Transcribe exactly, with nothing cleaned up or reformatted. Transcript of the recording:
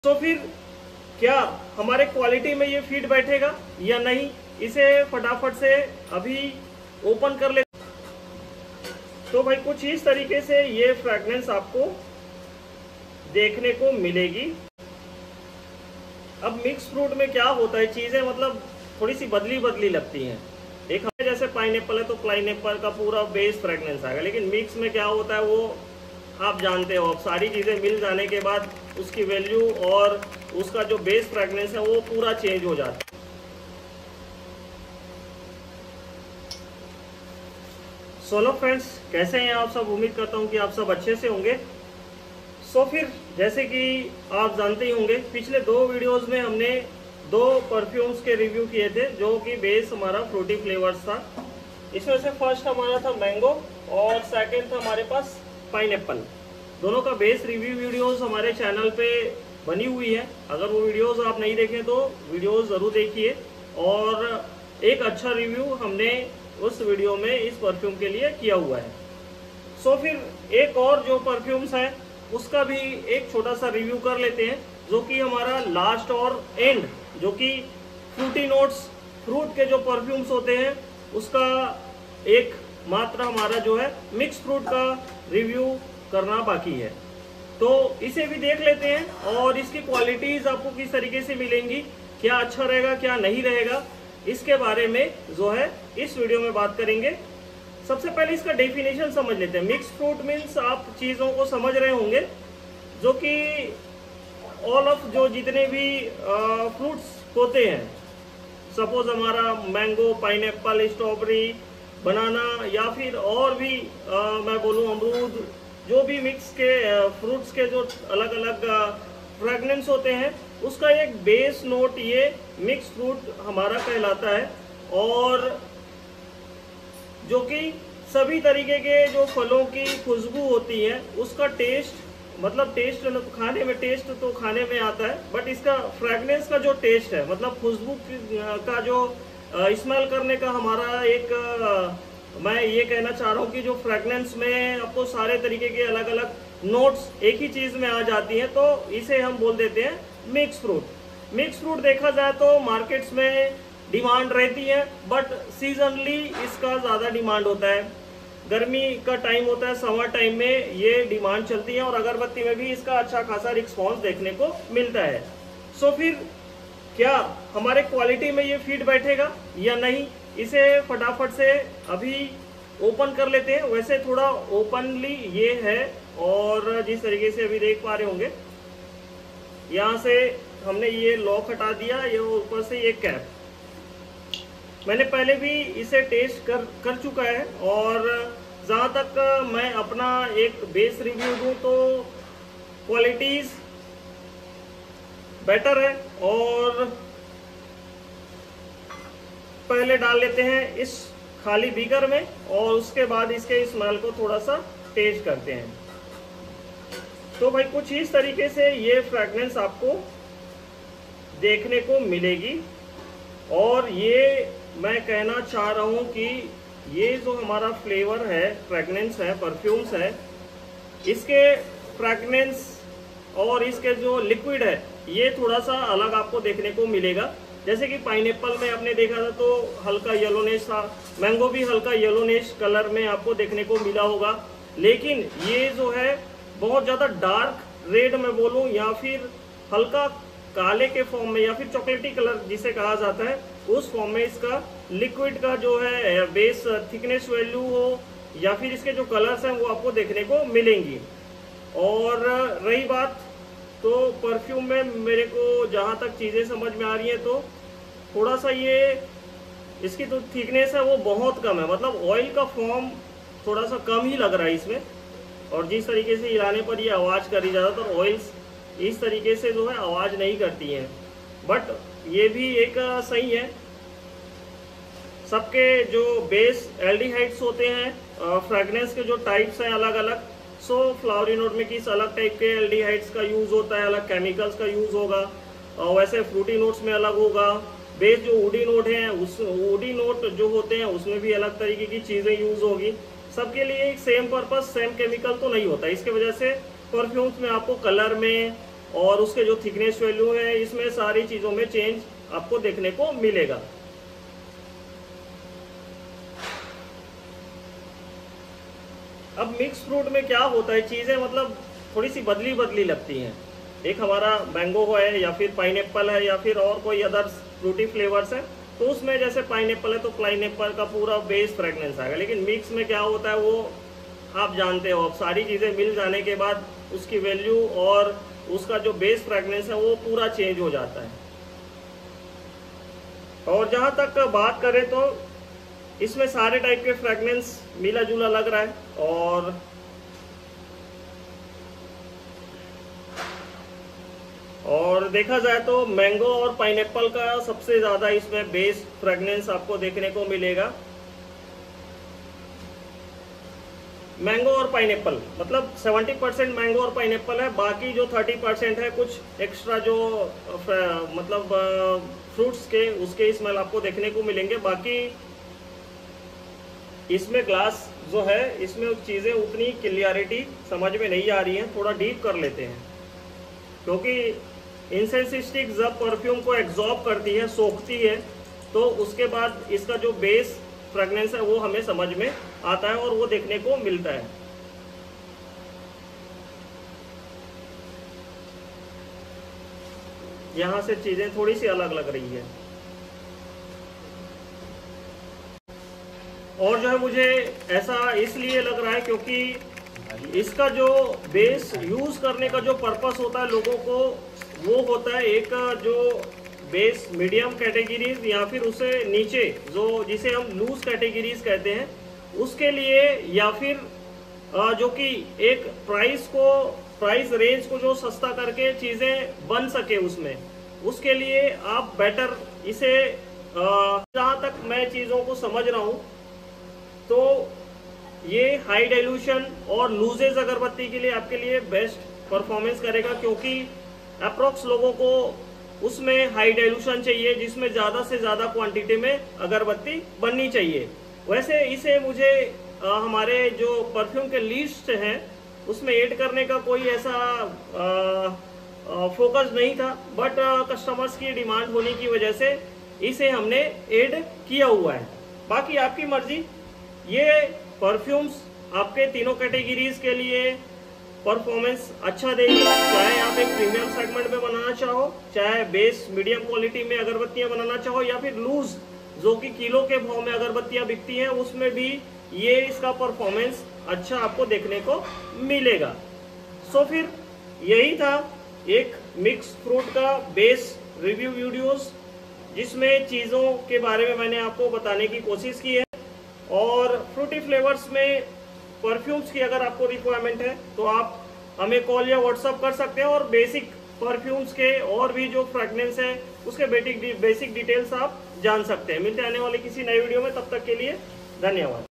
तो फिर क्या हमारे क्वालिटी में ये फिट बैठेगा या नहीं, इसे फटाफट से अभी ओपन कर ले। तो भाई कुछ इस तरीके से ये फ्रेग्रेंस आपको देखने को मिलेगी। अब मिक्स फ्रूट में क्या होता है, चीजें मतलब थोड़ी सी बदली बदली लगती हैं। एक हमें जैसे पाइनएप्पल है तो पाइनएप्पल का पूरा बेस फ्रेग्रेंस आएगा, लेकिन मिक्स में क्या होता है वो आप जानते हो। अब सारी चीज़ें मिल जाने के बाद उसकी वैल्यू और उसका जो बेस फ्रेग्रेंस है वो पूरा चेंज हो जाता है। सोलो फ्रेंड्स, कैसे हैं आप सब? उम्मीद करता हूं कि आप सब अच्छे से होंगे। सो फिर जैसे कि आप जानते ही होंगे, पिछले दो वीडियोस में हमने दो परफ्यूम्स के रिव्यू किए थे जो कि बेस हमारा फ्रूटी फ्लेवर्स था। इसमें से फर्स्ट हमारा था मैंगो और सेकंड था हमारे पास पाइनएप्पल। दोनों का बेस रिव्यू वीडियोस हमारे चैनल पे बनी हुई है। अगर वो वीडियोस आप नहीं देखें तो वीडियोस ज़रूर देखिए। और एक अच्छा रिव्यू हमने उस वीडियो में इस परफ्यूम के लिए किया हुआ है। सो फिर एक और जो परफ्यूम्स है उसका भी एक छोटा सा रिव्यू कर लेते हैं, जो कि हमारा लास्ट और एंड, जो कि फ्रूटी नोट्स फ्रूट के जो परफ्यूम्स होते हैं उसका एक मात्र हमारा जो है मिक्स फ्रूट का रिव्यू करना बाकी है। तो इसे भी देख लेते हैं और इसकी क्वालिटीज आपको किस तरीके से मिलेंगी, क्या अच्छा रहेगा क्या नहीं रहेगा, इसके बारे में जो है इस वीडियो में बात करेंगे। सबसे पहले इसका डेफिनेशन समझ लेते हैं। मिक्स फ्रूट मीन्स आप चीज़ों को समझ रहे होंगे, जो कि ऑल ऑफ जो जितने भी फ्रूट्स होते हैं, सपोज हमारा मैंगो, पाइनएप्पल, स्ट्रॉबेरी, बनाना या फिर और भी आ, मैं बोलूँ अमरूद, जो भी मिक्स के फ्रूट्स के जो अलग अलग फ्रेगनेंस होते हैं उसका एक बेस नोट ये मिक्स फ्रूट हमारा कहलाता है। और जो कि सभी तरीके के जो फलों की खुशबू होती है उसका टेस्ट, मतलब टेस्ट खाने में, टेस्ट तो खाने में आता है, बट इसका फ्रेगनेंस का जो टेस्ट है, मतलब खुशबू का जो स्मेल करने का हमारा एक, मैं ये कहना चाह रहा हूँ कि जो फ्रेगनेंस में आपको सारे तरीके के अलग अलग नोट्स एक ही चीज़ में आ जाती हैं, तो इसे हम बोल देते हैं मिक्स फ्रूट। मिक्स फ्रूट देखा जाए तो मार्केट्स में डिमांड रहती है, बट सीजनली इसका ज़्यादा डिमांड होता है। गर्मी का टाइम होता है, समर टाइम में ये डिमांड चलती है और अगरबत्ती में भी इसका अच्छा खासा रिस्पॉन्स देखने को मिलता है। सो फिर क्या हमारे क्वालिटी में ये फिट बैठेगा या नहीं, इसे फटाफट से अभी ओपन कर लेते हैं। वैसे थोड़ा ओपनली ये है, और जिस तरीके से अभी देख पा रहे होंगे यहाँ से हमने ये लॉक हटा दिया, ये ऊपर से ये कैप। मैंने पहले भी इसे टेस्ट कर कर चुका है, और जहाँ तक मैं अपना एक बेस रिव्यू दूँ तो क्वालिटीज़ बेटर है। और पहले डाल लेते हैं इस खाली बीकर में और उसके बाद इसके स्मेल को थोड़ा सा टेस्ट करते हैं। तो भाई कुछ इस तरीके से ये फ्रेग्रेंस आपको देखने को मिलेगी। और ये मैं कहना चाह रहा हूँ कि ये जो हमारा फ्लेवर है, फ्रेग्रेंस है, परफ्यूम्स है, इसके फ्रेग्रेंस और इसके जो लिक्विड है ये थोड़ा सा अलग आपको देखने को मिलेगा। जैसे कि पाइनएप्पल में आपने देखा था तो हल्का येलोनेश था, मैंगो भी हल्का येलोनेश कलर में आपको देखने को मिला होगा, लेकिन ये जो है बहुत ज़्यादा डार्क रेड में बोलूँ या फिर हल्का काले के फॉर्म में या फिर चॉकलेटी कलर जिसे कहा जाता है उस फॉर्म में इसका लिक्विड का जो है बेस थिकनेस वैल्यू हो या फिर इसके जो कलर्स हैं वो आपको देखने को मिलेंगी। और रही बात तो परफ्यूम में मेरे को जहाँ तक चीज़ें समझ में आ रही हैं तो थोड़ा सा ये इसकी तो थिकनेस है वो बहुत कम है, मतलब ऑयल का फॉर्म थोड़ा सा कम ही लग रहा है इसमें। और जिस तरीके से हिलाने पर ये आवाज़ करी, ज़्यादातर ऑयल्स इस तरीके से जो है आवाज़ नहीं करती हैं, बट ये भी एक सही है। सबके जो बेस एल्डिहाइड्स होते हैं, फ्रेगनेंस के जो टाइप्स हैं अलग अलग, सो फ्लावरी नोट में किस अलग टाइप के एल्डिहाइड्स का यूज़ होता है, अलग केमिकल्स का यूज़ होगा, और वैसे फ्रूटी नोट्स में अलग होगा। बेस जो वुडी नोट है, उस वुडी नोट जो होते हैं उसमें भी अलग तरीके की चीज़ें यूज़ होगी। सबके लिए एक सेम पर्पस, सेम केमिकल तो नहीं होता। इसके वजह से परफ्यूम्स में आपको कलर में और उसके जो थिकनेस वैल्यू है, इसमें सारी चीज़ों में चेंज आपको देखने को मिलेगा। अब मिक्स फ्रूट में क्या होता है, चीज़ें मतलब थोड़ी सी बदली बदली लगती हैं। एक हमारा मैंगो है या फिर पाइनएप्पल है या फिर और कोई अदर फ्रूटी फ्लेवर्स है, तो उसमें जैसे पाइनएप्पल है तो पाइनएप्पल का पूरा बेस फ्रेगनेंस आएगा। लेकिन मिक्स में क्या होता है वो आप जानते हो, अब सारी चीज़ें मिल जाने के बाद उसकी वैल्यू और उसका जो बेस फ्रेगनेंस है वो पूरा चेंज हो जाता है। और जहाँ तक बात करें तो इसमें सारे टाइप के फ्रेगनेंस मिला जुला लग रहा है। और और देखा जाए तो मैंगो और पाइनएप्पल का सबसे ज़्यादा इसमें बेस फ्रेगनेंस आपको देखने को मिलेगा। मैंगो और पाइनएप्पल मतलब सत्तर परसेंट मैंगो और पाइनएप्पल है, बाकी जो तीस परसेंट है कुछ एक्स्ट्रा जो मतलब फ्रूट्स के उसके स्मेल आपको देखने को मिलेंगे। बाकी इसमें ग्लास जो है इसमें चीज़ें उतनी क्लियरिटी समझ में नहीं आ रही हैं, थोड़ा डीप कर लेते हैं, क्योंकि इंसेंस स्टिक जब परफ्यूम को एब्जॉर्ब करती है, सोखती है, तो उसके बाद इसका जो बेस फ्रेगनेंस है वो हमें समझ में आता है और वो देखने को मिलता है। यहाँ से चीजें थोड़ी सी अलग लग रही है। और जो है मुझे ऐसा इसलिए लग रहा है क्योंकि इसका जो बेस यूज करने का जो पर्पस होता है लोगों को, वो होता है एक जो बेस मीडियम कैटेगरीज या फिर उसे नीचे जो जिसे हम लूज कैटेगरीज कहते हैं उसके लिए, या फिर जो कि एक प्राइस को प्राइस रेंज को जो सस्ता करके चीज़ें बन सके उसमें, उसके लिए आप बेटर इसे, जहाँ तक मैं चीज़ों को समझ रहा हूँ तो ये हाई डाइल्यूशन और लूजेज अगरबत्ती के लिए आपके लिए बेस्ट परफॉर्मेंस करेगा, क्योंकि अप्रोक्स लोगों को उसमें हाई डाइल्यूशन चाहिए जिसमें ज़्यादा से ज़्यादा क्वांटिटी में अगरबत्ती बननी चाहिए। वैसे इसे मुझे आ, हमारे जो परफ्यूम के लिस्ट हैं उसमें ऐड करने का कोई ऐसा आ, आ, फोकस नहीं था, बट कस्टमर्स की डिमांड होने की वजह से इसे हमने ऐड किया हुआ है। बाकी आपकी मर्जी, ये परफ्यूम्स आपके तीनों कैटेगरीज के लिए परफॉर्मेंस अच्छा देगी, चाहे आप एक प्रीमियम सेगमेंट में बनाना चाहो, चाहे बेस मीडियम क्वालिटी में अगरबत्तियां बनाना चाहो, या फिर लूज जो कि किलो के भाव में अगरबत्तियां बिकती हैं उसमें भी ये इसका परफॉर्मेंस अच्छा आपको देखने को मिलेगा। सो फिर यही था एक मिक्स फ्रूट का बेस रिव्यू वीडियोस, जिसमें चीज़ों के बारे में मैंने आपको बताने की कोशिश की है। और फ्रूटी फ्लेवर्स में परफ्यूम्स की अगर आपको रिक्वायरमेंट है तो आप हमें कॉल या व्हाट्सअप कर सकते हैं, और बेसिक परफ्यूम्स के और भी जो फ्रेगनेंस है उसके बेसिक बेसिक डिटेल्स आप जान सकते हैं। मिलते हैं आने वाले किसी नए वीडियो में, तब तक के लिए धन्यवाद।